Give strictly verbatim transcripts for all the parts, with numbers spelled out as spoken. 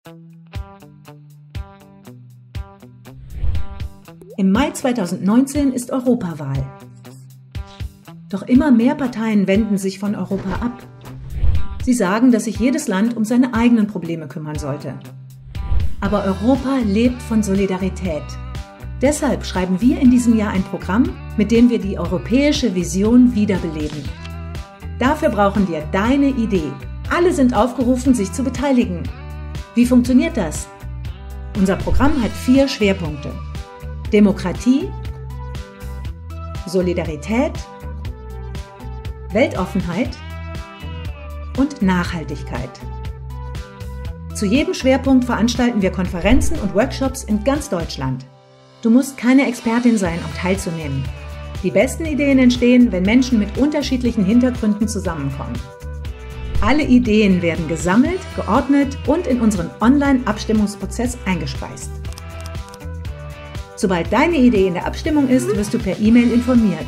Im Mai zweitausendneunzehn ist Europawahl. Doch immer mehr Parteien wenden sich von Europa ab. Sie sagen, dass sich jedes Land um seine eigenen Probleme kümmern sollte. Aber Europa lebt von Solidarität. Deshalb schreiben wir in diesem Jahr ein Programm, mit dem wir die europäische Vision wiederbeleben. Dafür brauchen wir deine Idee. Alle sind aufgerufen, sich zu beteiligen. Wie funktioniert das? Unser Programm hat vier Schwerpunkte: Demokratie, Solidarität, Weltoffenheit und Nachhaltigkeit. Zu jedem Schwerpunkt veranstalten wir Konferenzen und Workshops in ganz Deutschland. Du musst keine Expertin sein, um teilzunehmen. Die besten Ideen entstehen, wenn Menschen mit unterschiedlichen Hintergründen zusammenkommen. Alle Ideen werden gesammelt, geordnet und in unseren Online-Abstimmungsprozess eingespeist. Sobald deine Idee in der Abstimmung ist, wirst du per E-Mail informiert.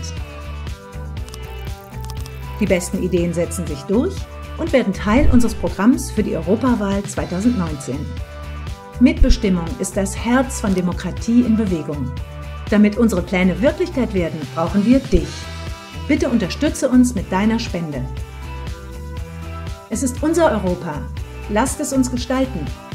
Die besten Ideen setzen sich durch und werden Teil unseres Programms für die Europawahl zweitausendneunzehn. Mitbestimmung ist das Herz von Demokratie in Bewegung. Damit unsere Pläne Wirklichkeit werden, brauchen wir dich. Bitte unterstütze uns mit deiner Spende. Es ist unser Europa. Lasst es uns gestalten.